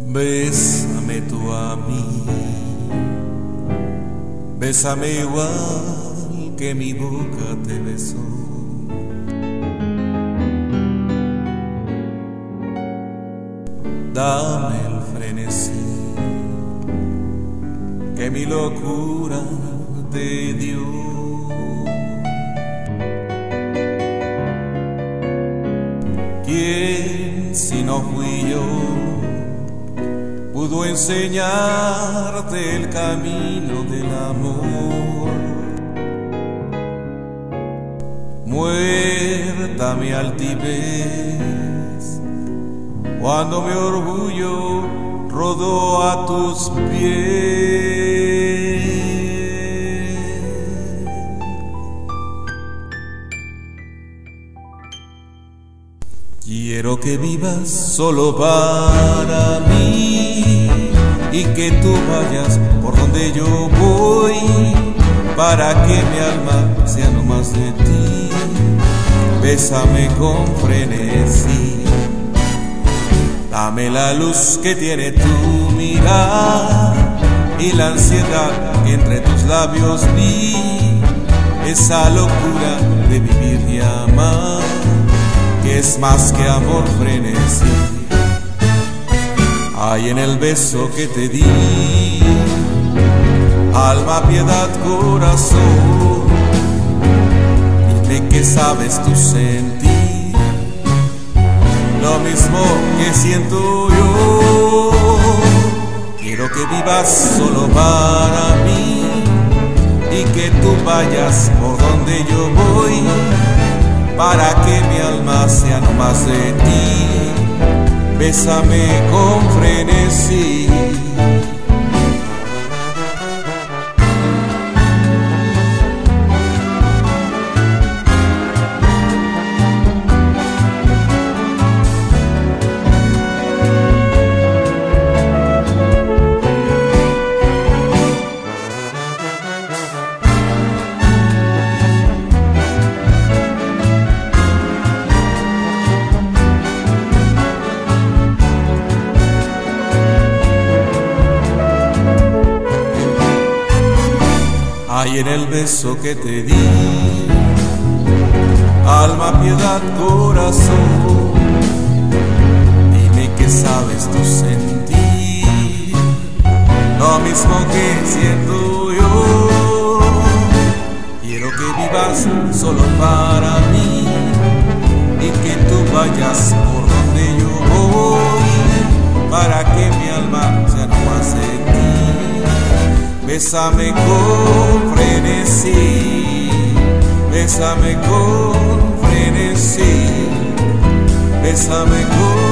Bésame tú a mí, bésame igual que mi boca te besó. Dame el frenesí que mi locura te dio. ¿Quién si no fui yo pudo enseñarte el camino del amor? Muerta mi altivez cuando mi orgullo rodó a tus pies. Quiero que vivas solo para mí y que tú vayas por donde yo voy, para que mi alma sea no más de ti. Bésame con frenesí, dame la luz que tiene tu mirada y la ansiedad que entre tus labios vi, esa locura de vivir y amar, que es más que amor, frenesí. Hay en el beso que te di, alma, piedad, corazón, dime que sabes tú sentir lo mismo que siento yo. Quiero que vivas solo para mí y que tú vayas por donde yo voy, para que mi alma sea no más de ti. Bésame con frenesí. Hay en el beso que te di, alma, piedad, corazón, dime que sabes tú sentir lo mismo que siento yo. Quiero que vivas solo para mí y que tú vayas por donde yo voy, para que mi alma sea no más de ti. Bésame con frenesí, bésame con frenesí, bésame con